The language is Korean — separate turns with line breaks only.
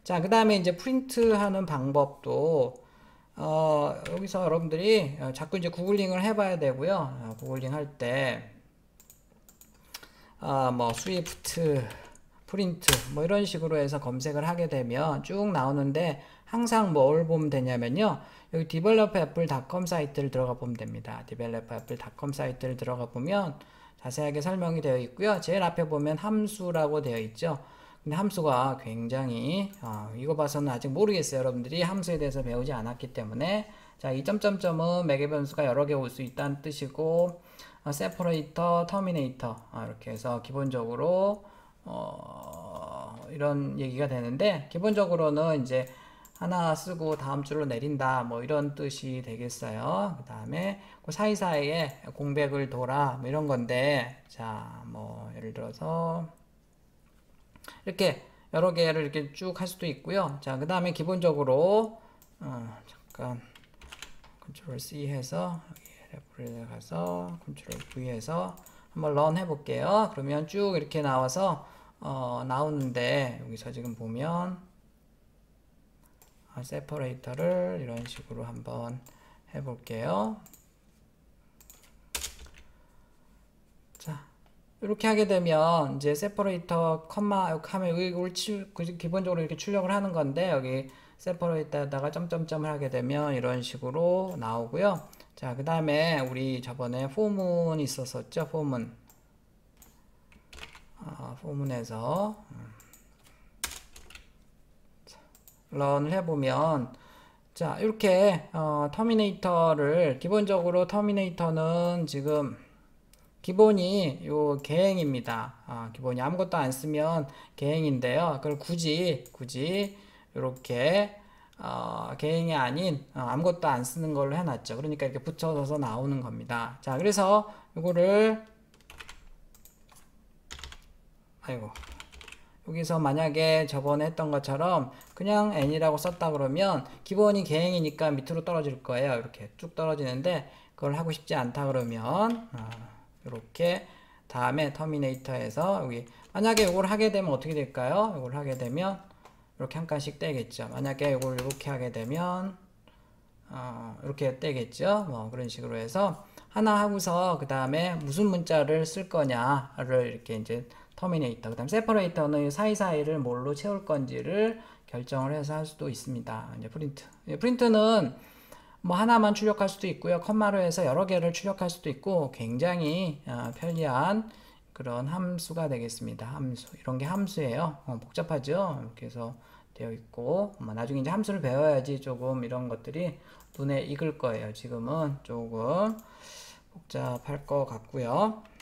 자, 그 다음에 이제 프린트 하는 방법도, 여기서 여러분들이 자꾸 이제 구글링을 해봐야 되고요. 구글링 할 때, 뭐, 스위프트, 프린트, 뭐 이런 식으로 해서 검색을 하게 되면 쭉 나오는데, 항상 뭘 보면 되냐면요. 여기 developerapple.com 사이트를 들어가 보면 됩니다. developerapple.com 사이트를 들어가 보면 자세하게 설명이 되어 있고요. 제일 앞에 보면 함수라고 되어 있죠. 근데 함수가 굉장히 이거 봐서는 아직 모르겠어요. 여러분들이 함수에 대해서 배우지 않았기 때문에. 자, 이 점점점은 매개 변수가 여러 개 올 수 있다는 뜻이고, 세퍼레이터, 터미네이터 이렇게 해서 기본적으로 이런 얘기가 되는데, 기본적으로는 이제 하나 쓰고 다음 줄로 내린다 뭐 이런 뜻이 되겠어요. 그 다음에 그 사이사이에 공백을 둬라 뭐 이런 건데, 자 뭐 예를 들어서 이렇게 여러 개를 이렇게 쭉 할 수도 있고요. 자, 그 다음에 기본적으로 잠깐 컨트롤 C 해서 레프에 가서 컨트롤 V 해서 한번 런 해볼게요. 그러면 쭉 이렇게 나와서 나오는데, 여기서 지금 보면 세퍼레이터를 이런 식으로 한번 해볼게요. 자, 이렇게 하게 되면 이제 세퍼레이터 컴마 하면 이걸 기본적으로 이렇게 출력을 하는 건데, 여기 세퍼레이터에다가 점점점을 하게 되면 이런 식으로 나오고요. 자, 그 다음에 우리 저번에 포문 있었었죠. 포문에서 런을 해보면, 자 이렇게 터미네이터를, 기본적으로 터미네이터는 지금 기본이 요 개행입니다. 기본이 아무것도 안 쓰면 개행인데요. 그걸 굳이 이렇게 개행이 아닌 아무것도 안 쓰는 걸로 해놨죠. 그러니까 이렇게 붙여서 나오는 겁니다. 자, 그래서 이거를 여기서 만약에 저번에 했던 것처럼 그냥 n이라고 썼다 그러면 기본이 개행이니까 밑으로 떨어질 거예요. 이렇게 쭉 떨어지는데, 그걸 하고 싶지 않다 그러면 이렇게 다음에 터미네이터에서 여기 만약에 이걸 하게 되면 어떻게 될까요? 이걸 하게 되면 이렇게 한 칸씩 떼겠죠. 만약에 이걸 이렇게 하게 되면 이렇게 떼겠죠. 뭐 그런 식으로 해서 하나 하고서 그 다음에 무슨 문자를 쓸 거냐를 이렇게 이제 터미네이터, 그 다음 세퍼레이터는 사이사이를 뭘로 채울 건지를 결정을 해서 할 수도 있습니다. 이제 프린트는 뭐 하나만 출력할 수도 있고요. 컴마로 해서 여러 개를 출력할 수도 있고, 굉장히 편리한 그런 함수가 되겠습니다. 함수, 이런 게 함수예요. 복잡하죠. 이렇게 해서 되어 있고, 나중에 이제 함수를 배워야지 조금 이런 것들이 눈에 익을 거예요. 지금은 조금 복잡할 것 같고요.